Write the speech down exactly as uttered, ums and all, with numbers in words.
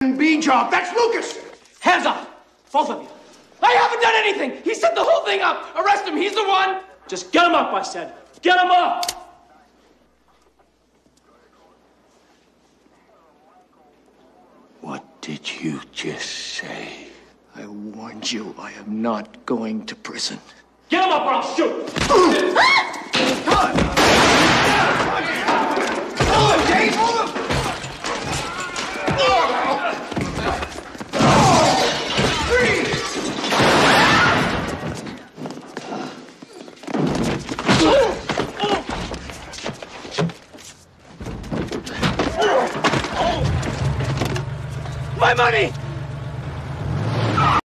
B job. That's Lucas. Hands up, both of you. I haven't done anything. He set the whole thing up. Arrest him. He's the one. Just get him up, I said. Get him up. What did you just say? I warned you, I am not going to prison. Get him up or I'll shoot. Hold him, Dave, hold him! My money!